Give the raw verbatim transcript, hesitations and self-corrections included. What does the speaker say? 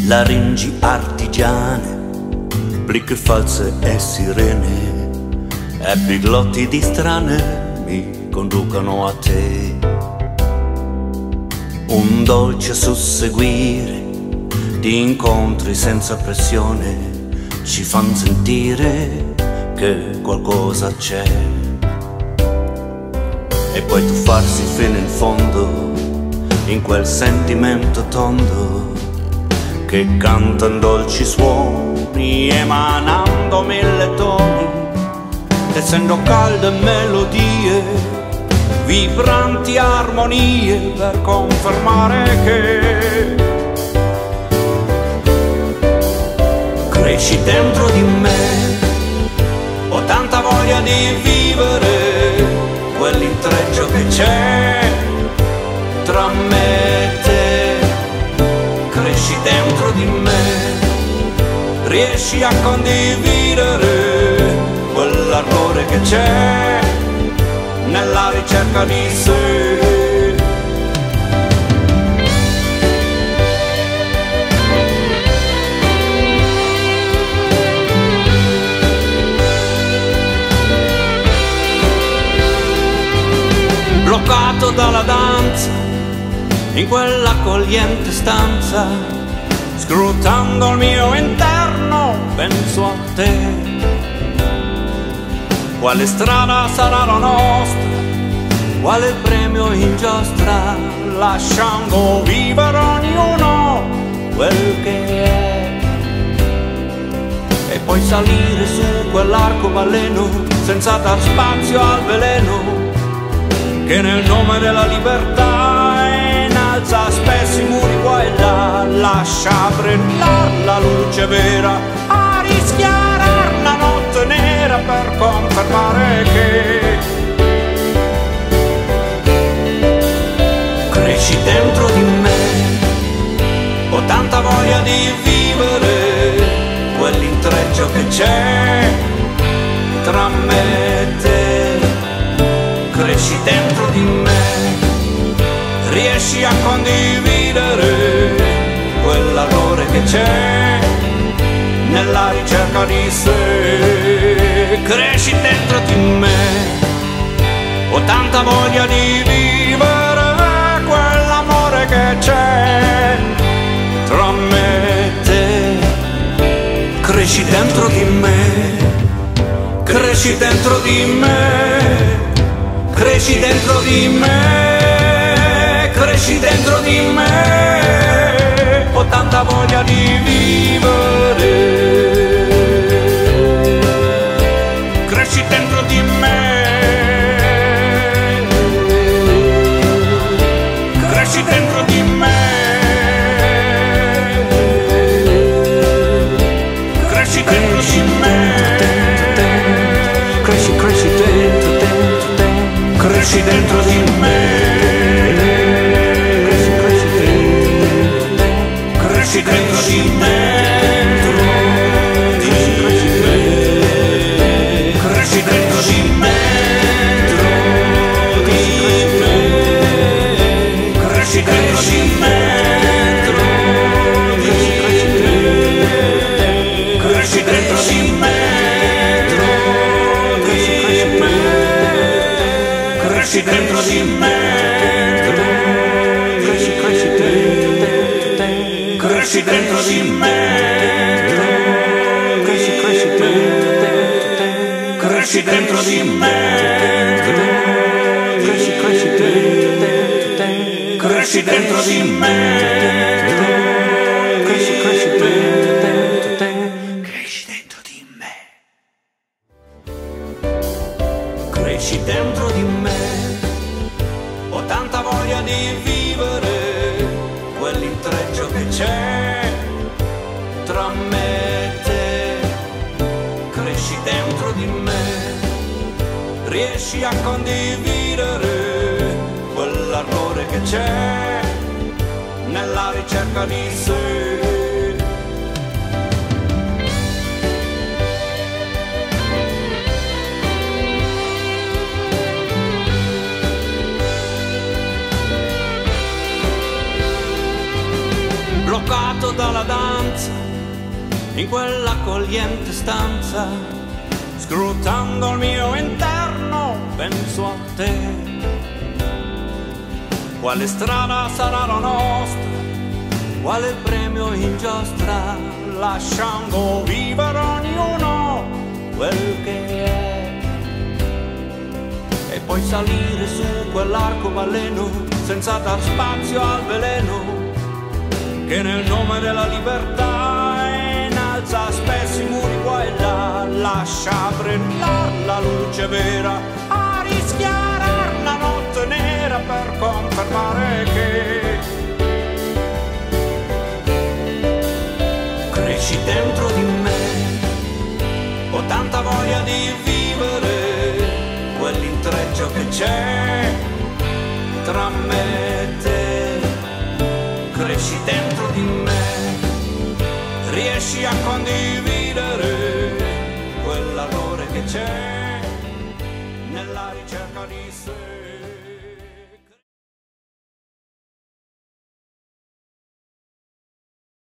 laringi artigiane, blicche false e sirene, e biglotti di strane mi conducano a te. Un dolce susseguire di incontri senza pressione ci fan sentire che qualcosa c'è, e poi tuffarsi fino in fondo in quel sentimento tondo che canta in dolci suoni, emanando mille toni, tessendo calde melodie, vibranti armonie, per confermare che cresci dentro di me. Ho tanta voglia di vivere quell'intreccio che c'è tra me e te. Cresci dentro di me, riesci a condividere quell'ardore che c'è nella ricerca di sé. Bloccato dalla danza in quell'accogliente stanza, scrutando il mio interno penso a te. Quale strada sarà la nostra, quale premio in giostra, lasciando vivere ognuno quel che è, e poi salire su quell'arcobaleno senza dar spazio al veleno che nel nome della libertà innalza spessi muri qua e là, lascia brillare la luce vera, a rischiare la notte nera per confermare che cresci dentro di me. Ho tanta voglia di vivere quell'intreccio che c'è tra me e te. Cresci dentro di me, riesci a condividere quell'ardore che c'è nella ricerca di sé. Cresci dentro di me, ho tanta voglia di vivere quell'amore che c'è tra me e te. Cresci dentro di me, cresci dentro di me, cresci dentro di me, cresci dentro di me. Ho tanta voglia di vivere. Cresci dentro di me, cresci dentro di me, cresci dentro di me, cresci, cresci dentro, dentro, dentro. Cresci dentro di me, cresci, cresci dentro, cresci dentro di me, cresci dentro di me, cresci dentro di me, cresci dentro di me. Cresci dentro di me, cresci, cresci dentro, cresci dentro di me, cresci, cresci dentro, cresci dentro di me, cresci, cresci dentro, cresci dentro di me, cresci, cresci dentro, cresci dentro di me, cresci dentro di me. Ho tanta voglia di vivere quell'intreccio che c'è tra me e te. Cresci dentro di me, riesci a condividere quell'ardore che c'è nella ricerca di sé. bloccato dalla danza in quell'accogliente stanza, scrutando il mio interno, penso a te. Quale strada sarà la nostra, quale premio in giostra, lasciando vivere ognuno quel che è. E poi salire su quell'arcobaleno senza dar spazio al veleno che nel nome della libertà innalza spessi muri qua e là, lascia brillare la luce vera, a rischiarare la notte nera per confermare che cresci dentro di me. Ho tanta voglia di vivere quell'intreccio che c'è tra me e te. Cresci dentro di me, riesci a condividere quell'amore che c'è nella ricerca di sé.